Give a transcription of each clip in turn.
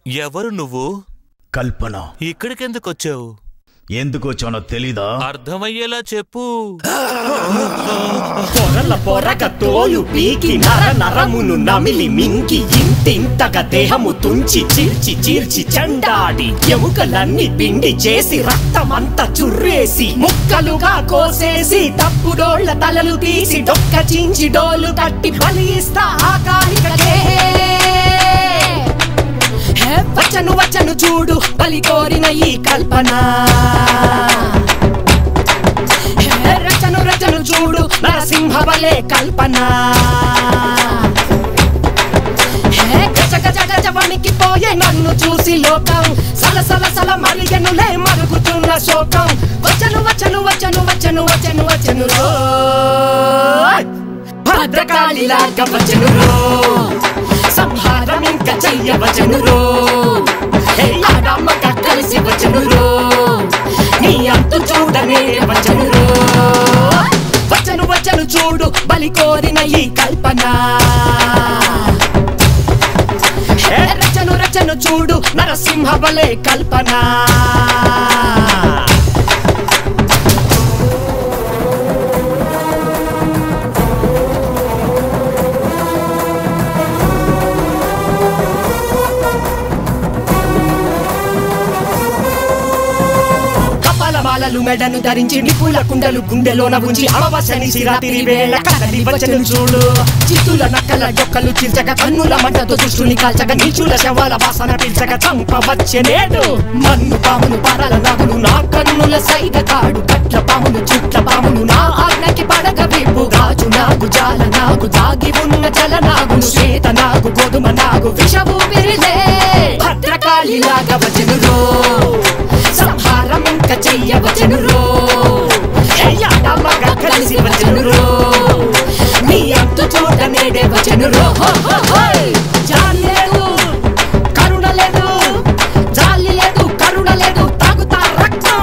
ఎవరు నువ్వు? కల్పన. ఇక్కడికెందుకొచ్చావు? ఎందుకొచ్చానో తెలీదా? అర్థమయ్యేలా చెప్పు. పొరల పొరగ తోలు పీకి నర నరమును నమిలి మింకి ఇంతింతగా దేహము తుంచి చీల్చి చీల్చి చండాడి ఎముకలన్నీ పిండి చేసి రక్తమంతా చుర్రేసి ముక్కలుగా కోసేసి తప్పుడోళ్ల తలలు తీసి డొక్క చించి డోలు కట్టి బలి ఇస్తా ఆకారికలే. వచ్చను వచ్చను చూడు బలి కోరిన ఈ కల్పన. రచను రచను చూడు నరసింహ బలే కల్పన. గజ గజ గజ వణికిపోయే నన్ను చూసి లోకం సలసల సల మరిగెనులే మరుగుతున్న శోకం. వచ్చను వచ్చను వచ్చను వచ్చను వచ్చను వచ్చను రో భద్రకాళిలాగా వచ్చను రో. సంహారం ఇంకా చెయ్యవచను రో. ఆడమ్మక కలిసి వచ్చను రో. నీ అంతు చూడనే వచ్చను రో. వచ్చను వచ్చను చూడు బలి కోరిన ఈ కల్పన. రచను రచను చూడు నరసింహ బలే కల్పన. మాలలు మెడను ధరించి నిపుల కుండలు గుండెలోన ఉంచి అమావాస్యని సిరాతిరి వేళ కదలి వచ్చను చూడు. చిత్తుల నక్కల డొక్కలు చీల్చక కన్నుల మంటతో దుష్టుని కాల్చక నీచుల శవాల వాసన పీల్చక చంపవచ్చే నేడు. మన్ను పామును పారాల నాగులు నా కన్నుల సైగ కాడు. కట్ల పామును చుట్ల పామును నా ఆజ్ఞకి పడగ విప్పు. గాజు నాగు జాల నాగు దాగి ఉన్న జల నాగును శ్వేత నాగు గోధుమ నాగు విషవు విరిలే. భద్రకాళిలాగా వచ్చను రో. సంహారం ఇంకా చెయ్యవచను రో. ఆడమ్మగా కలిసి వచ్చను రో. నీ అంతు చూడనేడే వచ్చను రో. జాలి లేదు కరుణ లేదు. జాలి లేదు కరుణ లేదు తాగుతా రక్తం.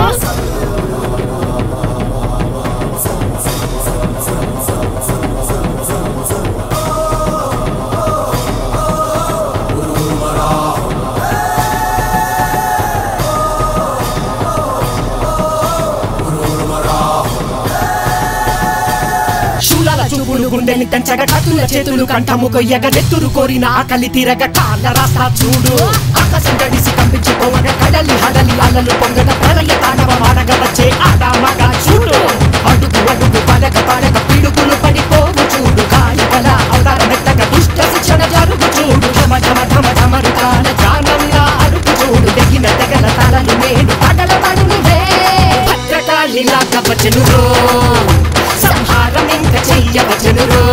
చూపులు గుండెని తెంచగా కతుల చేతులు కంఠము కొయ్యగా నెత్తురు కోరిన ఆకలి తీరగా కాళ్ళ రాస్తా చూడు. ఆకాశం గడిసి కంపించిపోవగా కడలి హడలి అలలు పొంగక ప్రళయ తాండవ మాడగ వచ్చే ఆడమగా చూడు. అడుగు అడుగు పడగ పడగ పిడుగులు పడిపోవు చూడు. కాలి బల అవతార మెత్తగా దుష్ట శిక్షణ జరుగు చూడు. ఢమ ఢమ ఢమ ఢమరు కాల జానంగా అరుపు చూడు. తెగిన తెగల తలలు నేడు పగల పడునువే. భద్రకాళిలాగా వచ్చను రో. సంహారం ఇంకా చెయ్యవచను రో.